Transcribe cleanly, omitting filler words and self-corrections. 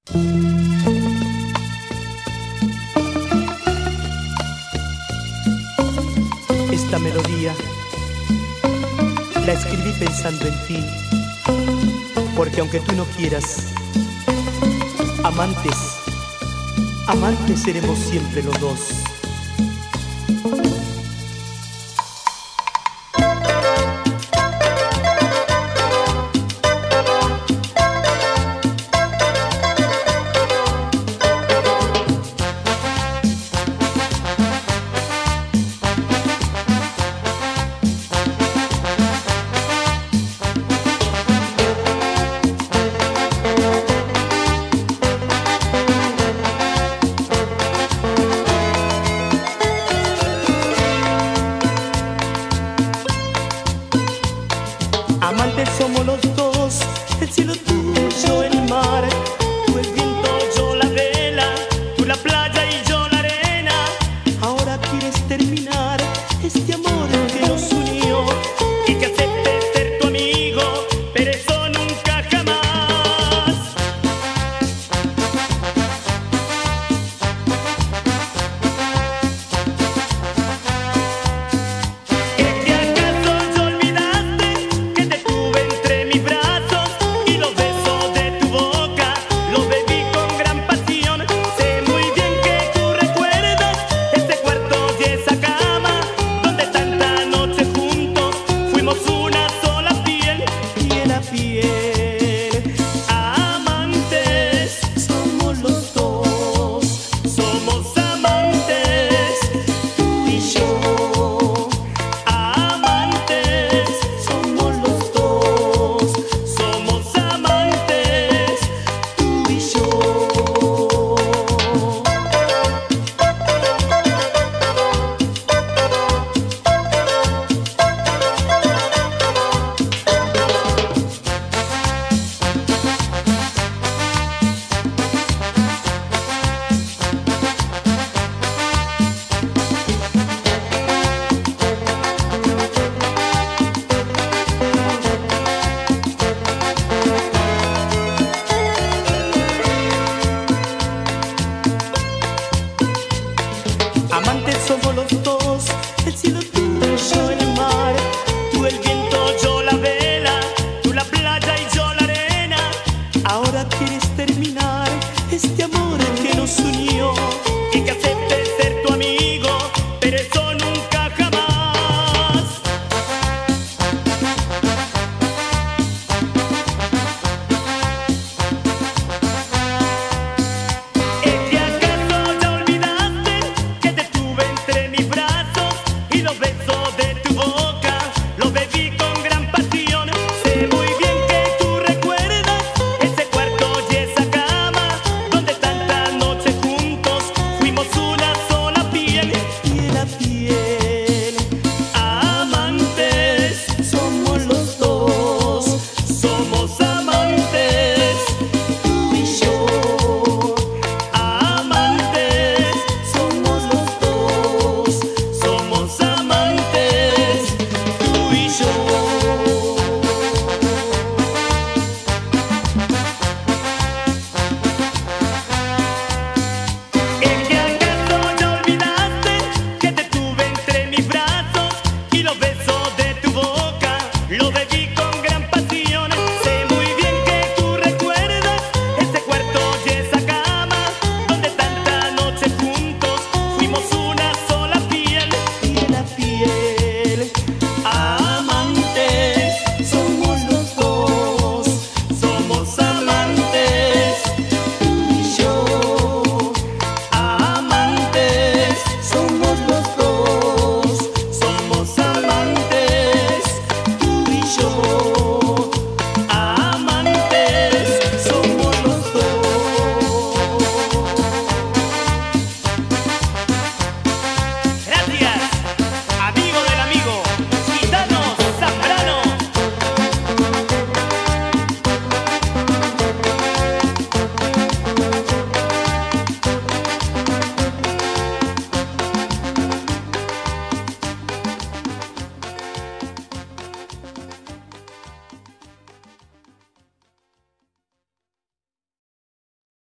Esta melodía la escribí pensando en ti, porque aunque tú no quieras, amantes, amantes seremos siempre los dos. Amantes somos los dos, el cielo tuyo, el mar, tú el viento, yo la vela, tú la playa y yo la arena. Ahora quieres terminar este amor que nos unió y que aceptes ser tu amigo, pero eso nunca jamás. ¿Es que acaso ya olvidaste que te tuve entre mis brazos y los besos de tu boca los bebí con gran pasión? Sé muy bien que tú recuerdas ese cuarto y esa cama donde tanta noche juntos fuimos una sola piel, piel a piel. Amantes somos los dos, somos amantes, tú y yo. Amantes somos los dos, somos amantes, tú y yo. Amantes somos los dos, el cielo tuyo, el mar, tú el viento, yo la vela, tú la playa y yo la arena. Ahora quieres terminar este amor que nos unió